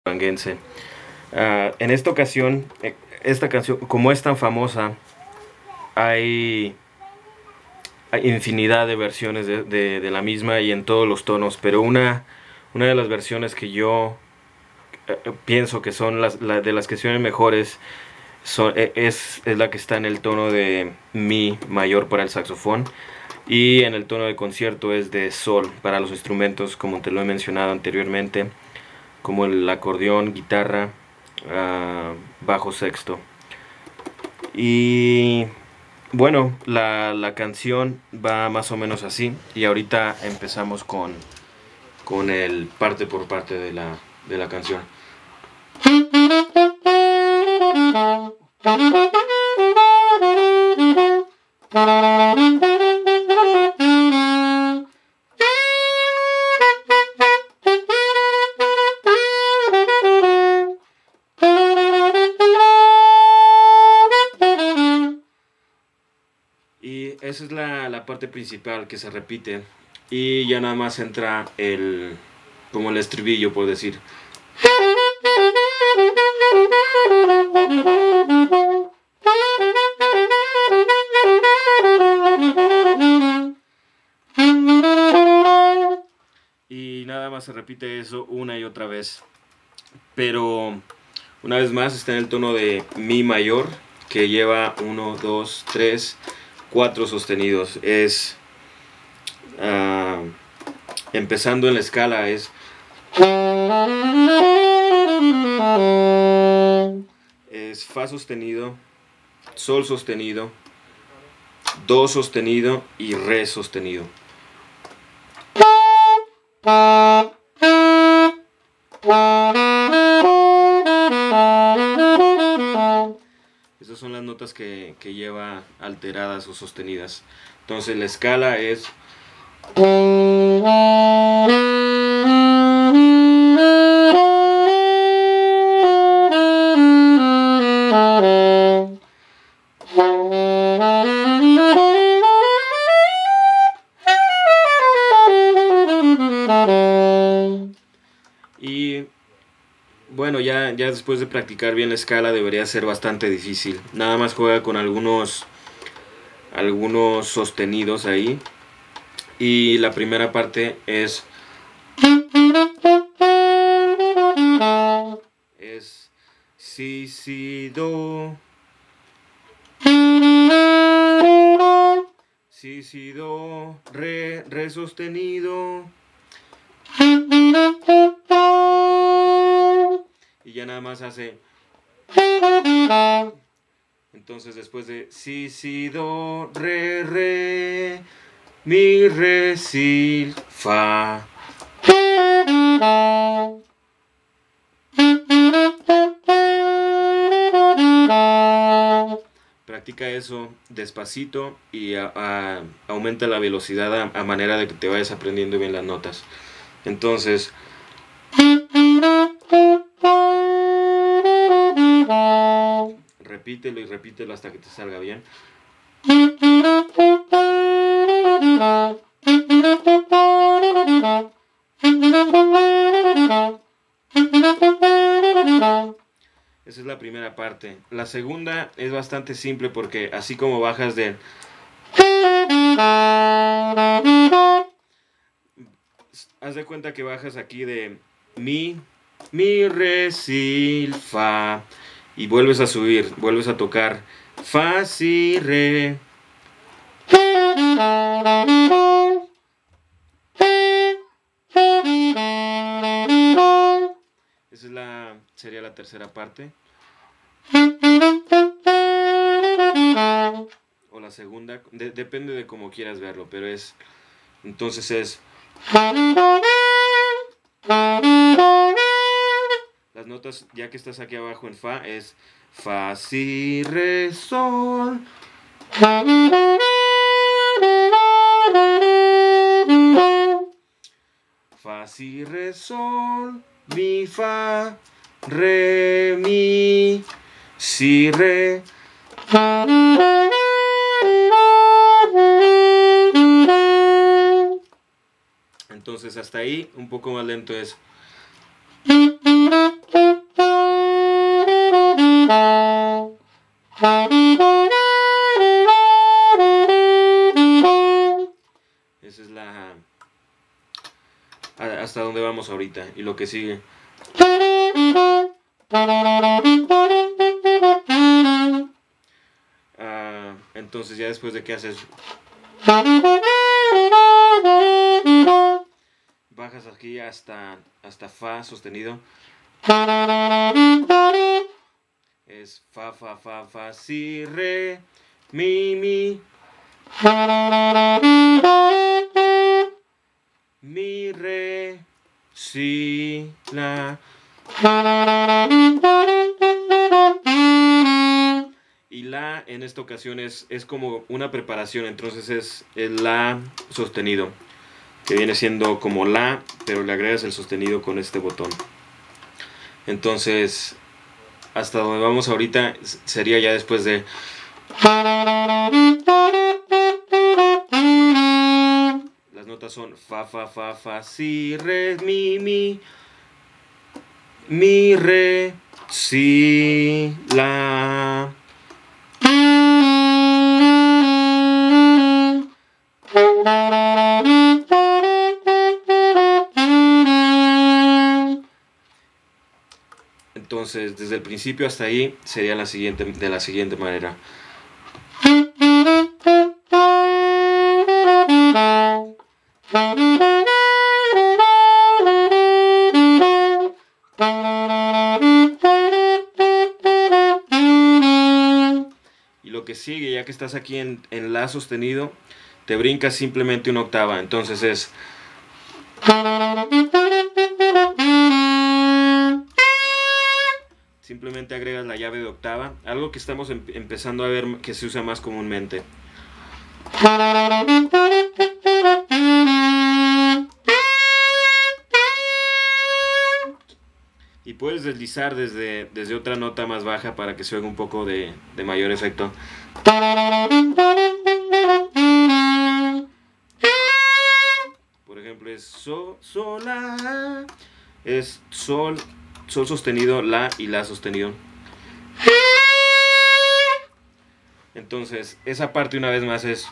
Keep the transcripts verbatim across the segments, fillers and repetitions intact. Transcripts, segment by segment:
duranguense. Uh, en esta ocasión, esta canción, como es tan famosa, hay, hay infinidad de versiones de, de, de la misma y en todos los tonos, pero una, una de las versiones que yo uh, pienso que son las la, de las que suenan mejores son, es, es la que está en el tono de mi mayor para el saxofón, y en el tono de concierto es de sol para los instrumentos, como te lo he mencionado anteriormente, como el acordeón, guitarra, uh, bajo sexto. Y bueno, la, la canción va más o menos así, y ahorita empezamos con, con el parte por parte de la, de la canción. Y esa es la, la parte principal que se repite, y ya nada más entra el, como el estribillo, por decir. Y nada más se repite eso una y otra vez. Pero una vez más está en el tono de mi mayor, que lleva uno, dos, tres, cuatro sostenidos. Es uh, empezando en la escala es es fa sostenido, sol sostenido, do sostenido y re sostenido. Esas son las notas que, que lleva alteradas o sostenidas. Entonces la escala es y bueno, ya, ya después de practicar bien la escala debería ser bastante difícil. Nada más juega con algunos algunos sostenidos ahí. Y la primera parte es es si, si, do, si, si, do, re, re sostenido, y ya nada más hace. Entonces después de si, si, do, re, re, mi, re, si, fa. Practica eso despacito y a, a, aumenta la velocidad a, a manera de que te vayas aprendiendo bien las notas. Entonces repítelo y repítelo hasta que te salga bien. Esa es la primera parte. La segunda es bastante simple porque así como bajas de haz de cuenta que bajas aquí de mi, mi, re, si, fa, y vuelves a subir, vuelves a tocar fa, si, re. Esa es la, sería la tercera parte. O la segunda, de, depende de cómo quieras verlo, pero es, entonces es las notas, ya que estás aquí abajo en fa, es fa, si, re, sol. Fa, si, re, sol, mi, fa, re, mi, si, re. Entonces hasta ahí, un poco más lento es vemos ahorita y lo que sigue. Uh, entonces ya después de que haces, bajas aquí hasta, hasta fa sostenido. Es fa, fa, fa, fa, si, re, mi, mi. Mi, re, si, la. Y la en esta ocasión es, es como una preparación, entonces es el la sostenido, que viene siendo como la, pero le agregas el sostenido con este botón. Entonces, hasta donde vamos ahorita sería ya después de... Las notas son fa, fa, fa, fa, si, re, mi, mi. Mi, re, si, la. Entonces, desde el principio hasta ahí sería la siguiente, de la siguiente manera. Y lo que sigue, ya que estás aquí en, en la sostenido, te brincas simplemente una octava. Entonces es... Simplemente agregas la llave de octava, algo que estamos em empezando a ver que se usa más comúnmente. Y puedes deslizar desde, desde otra nota más baja para que se oiga un poco de, de mayor efecto. Por ejemplo es sol, sol, la. Es sol, sol sostenido, la y la sostenido. Entonces, esa parte una vez más es...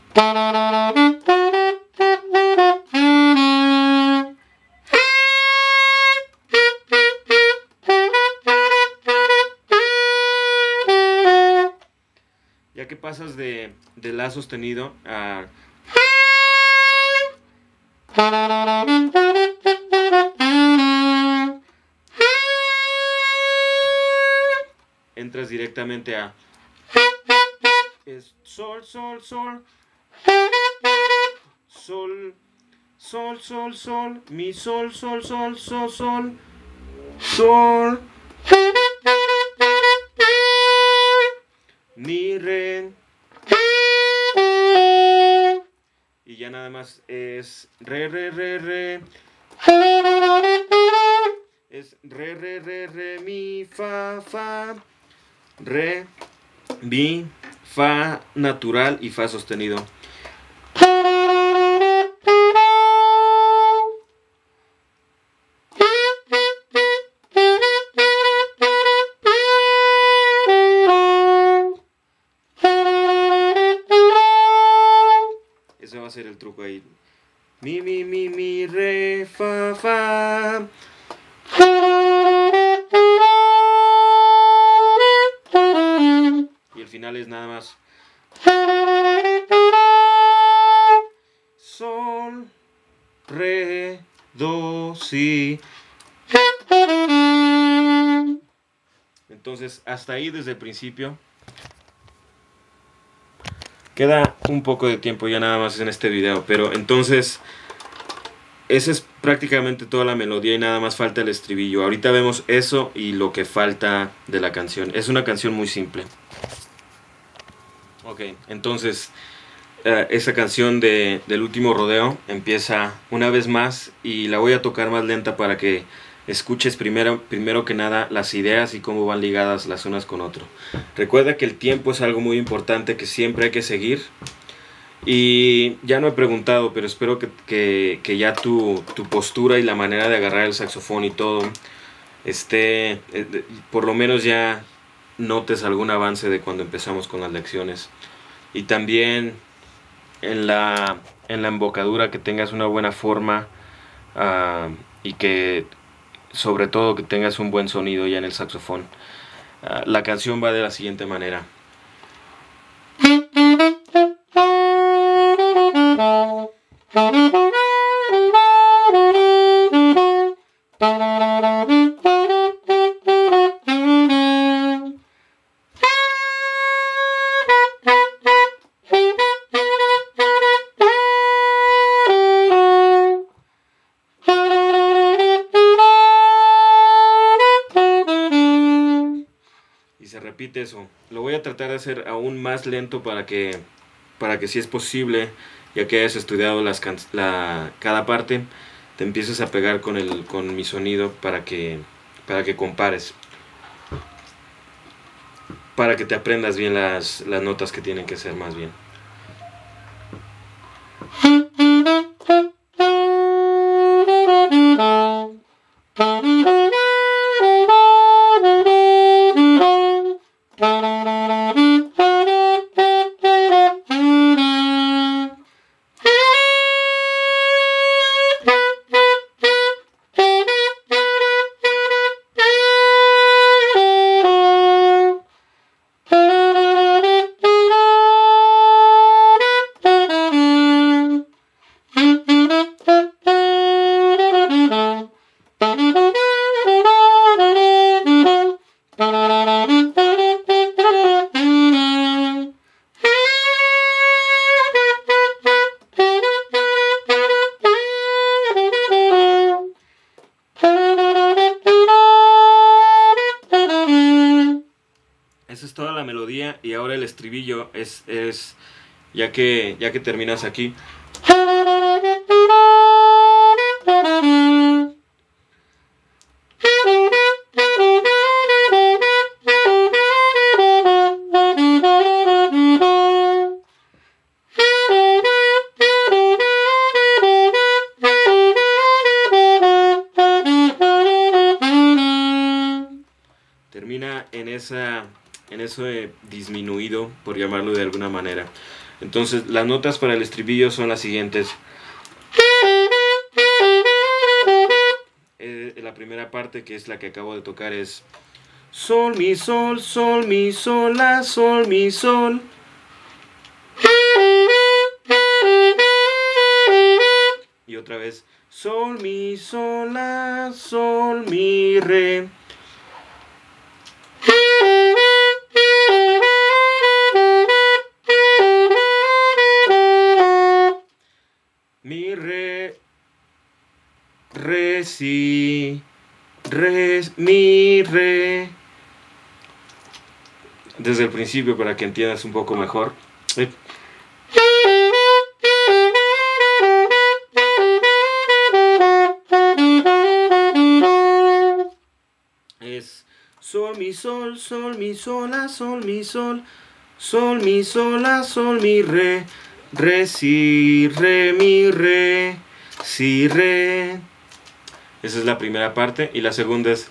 Ya que pasas de, de la sostenido a... entras directamente a... es sol, sol, sol. Sol, sol, sol, sol. Mi, sol, sol, sol, sol, sol. Sol. Mi, re. Y ya nada más es re, re, re, re. Es re, re, re, re, mi, fa, fa. Re, mi, fa natural y fa sostenido. Ese va a ser el truco ahí. Mi, mi, mi, mi, re, fa, fa. Y el final es nada más. Sol, re, do, si. Entonces, hasta ahí desde el principio. Queda un poco de tiempo ya nada más en este video, pero entonces esa es prácticamente toda la melodía y nada más falta el estribillo. Ahorita vemos eso y lo que falta de la canción. Es una canción muy simple. Ok, entonces uh, esa canción de, del último rodeo empieza una vez más y la voy a tocar más lenta para que escuches primero, primero que nada las ideas y cómo van ligadas las unas con otro. Recuerda que el tiempo es algo muy importante que siempre hay que seguir. Y ya no he preguntado, pero espero que, que, que ya tu, tu postura y la manera de agarrar el saxofón y todo esté, eh, por lo menos ya notes algún avance de cuando empezamos con las lecciones. Y también en la, en la embocadura que tengas una buena forma uh, y que sobre todo que tengas un buen sonido ya en el saxofón. Uh, la canción va de la siguiente manera. Se repite eso. Lo voy a tratar de hacer aún más lento para que, para que si es posible, ya que hayas estudiado las can la, cada parte, te empieces a pegar con, el, con mi sonido para que, para que compares. Para que te aprendas bien las, las notas que tienen que ser más bien. Esa es toda la melodía y ahora el estribillo es, es ya que, ya que terminas aquí. Termina en esa... en eso de disminuido, por llamarlo de alguna manera. Entonces las notas para el estribillo son las siguientes. Eh, la primera parte, que es la que acabo de tocar, es sol, mi, sol, sol, mi, sol, la, sol, mi, sol. Y otra vez sol, mi, sol, la, sol, mi, re. Mi, re, re, si, re, mi, re. Desde el principio para que entiendas un poco mejor. Eh. Es sol, mi, sol, sol, mi, sol, la, sol, mi, sol. Sol, mi, sol, la, sol, mi, re. Re, si, re, mi, re, si, re. Esa es la primera parte. Y la segunda es...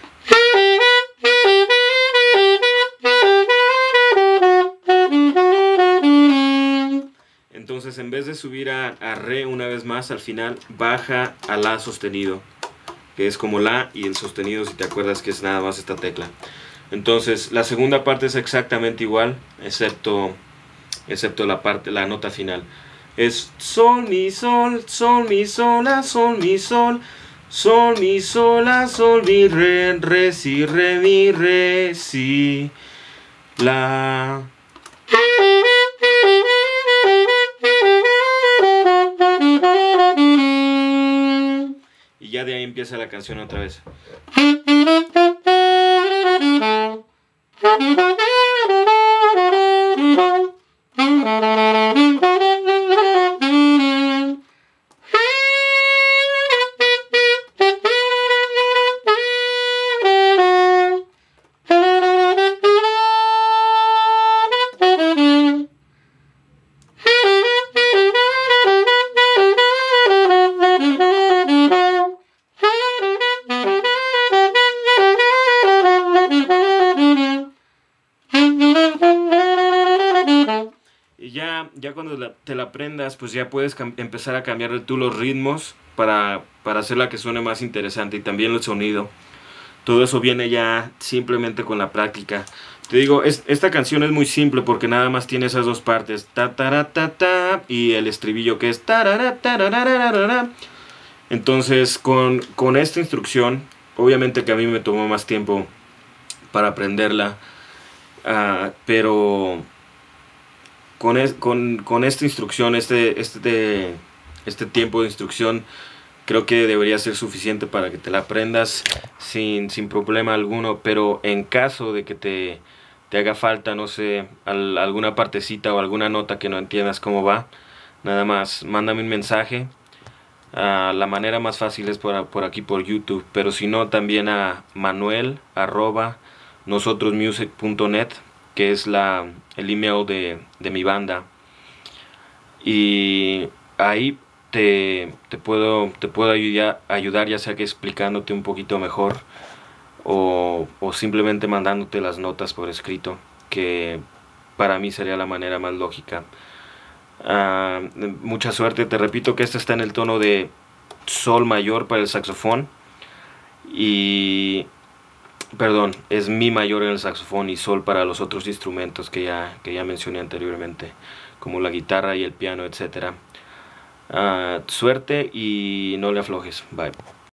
Entonces, en vez de subir a, a re una vez más, al final baja a la sostenido, que es como la y el sostenido, si te acuerdas que es nada más esta tecla. Entonces, la segunda parte es exactamente igual, excepto... excepto la parte, la nota final. Es sol, mi, sol, sol, mi, sol, la, sol, mi, sol. Sol, mi, sol, la, sol, mi, re, re, si, re, mi, re, si, la. Y ya de ahí empieza la canción otra vez. Y ya, ya cuando la, te la aprendas, pues ya puedes empezar a cambiar tú los ritmos para, para hacerla que suene más interesante, y también el sonido. Todo eso viene ya simplemente con la práctica. Te digo, es, esta canción es muy simple porque nada más tiene esas dos partes, ta, ta, ta, ta, y el estribillo que es tarara, tararararara. Entonces, con, con esta instrucción, obviamente que a mí me tomó más tiempo para aprenderla, uh, pero con, es, con, con esta instrucción, este, este, este tiempo de instrucción, creo que debería ser suficiente para que te la aprendas sin, sin problema alguno. Pero en caso de que te, te haga falta, no sé, al, alguna partecita o alguna nota que no entiendas cómo va, nada más mándame un mensaje. Uh, la manera más fácil es por, por aquí por YouTube, pero si no, también a manuel arroba nosotrosmusic punto net, que es la, el email de, de mi banda, y ahí te, te puedo, te puedo ayudar, ayudar, ya sea que explicándote un poquito mejor o, o simplemente mandándote las notas por escrito, que para mí sería la manera más lógica. Uh, mucha suerte. Te repito que este está en el tono de sol mayor para el saxofón, y perdón, es mi mayor en el saxofón y sol para los otros instrumentos que ya, que ya mencioné anteriormente, como la guitarra y el piano, etcétera. Uh, suerte y no le aflojes. Bye.